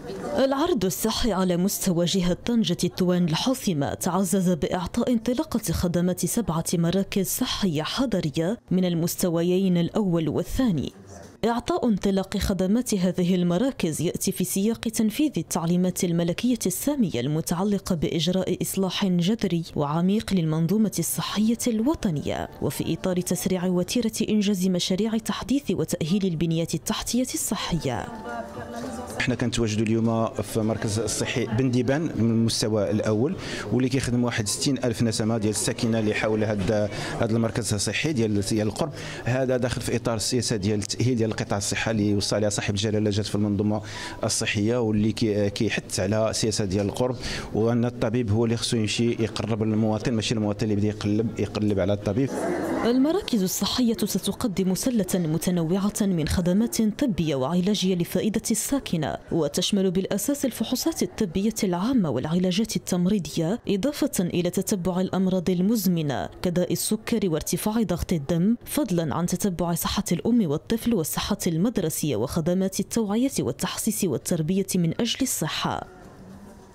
العرض الصحي على مستوى جهة طنجة التوان الحاصمة تعزز بإعطاء انطلاقة خدمات 7 مراكز صحية حضرية من المستويين الأول والثاني. إعطاء انطلاق خدمات هذه المراكز يأتي في سياق تنفيذ التعليمات الملكية السامية المتعلقة بإجراء إصلاح جذري وعميق للمنظومة الصحية الوطنية، وفي إطار تسريع وتيرة إنجاز مشاريع تحديث وتأهيل البنيات التحتية الصحية. احنا كنتواجدوا اليوم في مركز الصحي بنديبان من المستوى الاول، واللي كيخدم واحد 60,000 نسمه ديال الساكنه اللي حول هذا المركز الصحي ديال القرب. هذا داخل في اطار السياسه ديال التاهيل ديال القطاع الصحه اللي وصى عليها صاحب الجلاله جات في المنظومه الصحيه، واللي كيحث على سياسه ديال القرب، وان الطبيب هو اللي خصو يمشي يقرب للمواطن، ماشي المواطن اللي بدا يقلب على الطبيب. المراكز الصحية ستقدم سلة متنوعة من خدمات طبية وعلاجية لفائدة الساكنة، وتشمل بالأساس الفحوصات الطبية العامة والعلاجات التمريضية، إضافة إلى تتبع الأمراض المزمنة كداء السكر وارتفاع ضغط الدم، فضلا عن تتبع صحة الأم والطفل والصحة المدرسية وخدمات التوعية والتحسيس والتربية من أجل الصحة.